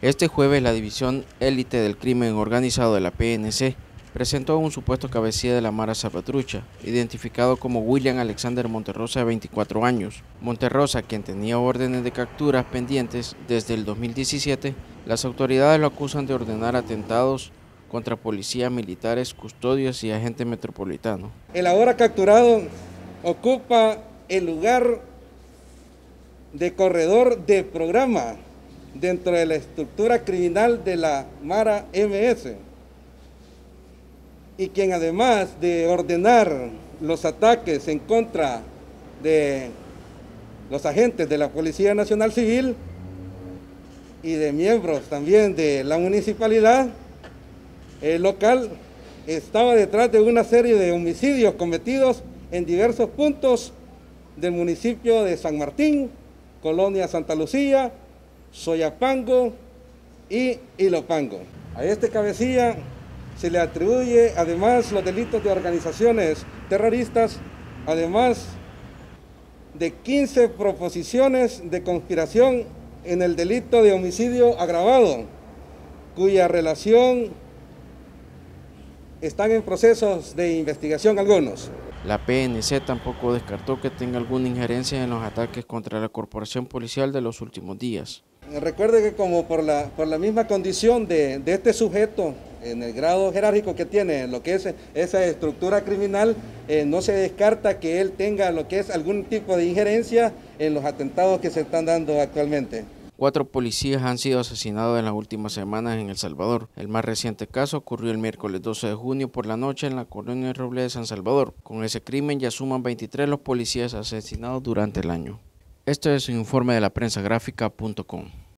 Este jueves, la División Élite del Crimen Organizado de la PNC presentó a un supuesto cabecilla de la Mara Salvatrucha, identificado como William Alexander Monterrosa, de 24 años. Monterrosa, quien tenía órdenes de capturas pendientes desde el 2017, las autoridades lo acusan de ordenar atentados contra policías, militares, custodios y agentes metropolitanos. El ahora capturado ocupa el lugar de corredor de programa dentro de la estructura criminal de la Mara MS, y quien además de ordenar los ataques en contra de los agentes de la Policía Nacional Civil y de miembros también de la municipalidad local, estaba detrás de una serie de homicidios cometidos en diversos puntos del municipio de San Martín, Colonia Santa Lucía, Soyapango y Ilopango. A este cabecilla se le atribuye además los delitos de organizaciones terroristas, además de 15 proposiciones de conspiración en el delito de homicidio agravado, cuya relación están en procesos de investigación algunos. La PNC tampoco descartó que tenga alguna injerencia en los ataques contra la corporación policial de los últimos días. Recuerde que como por la misma condición de este sujeto, en el grado jerárquico que tiene, lo que es esa estructura criminal, no se descarta que él tenga lo que es algún tipo de injerencia en los atentados que se están dando actualmente. 4 policías han sido asesinados en las últimas semanas en El Salvador. El más reciente caso ocurrió el miércoles 12 de junio por la noche en la colonia Roble de San Salvador. Con ese crimen ya suman 23 los policías asesinados durante el año. Este es un informe de la prensagráfica.com.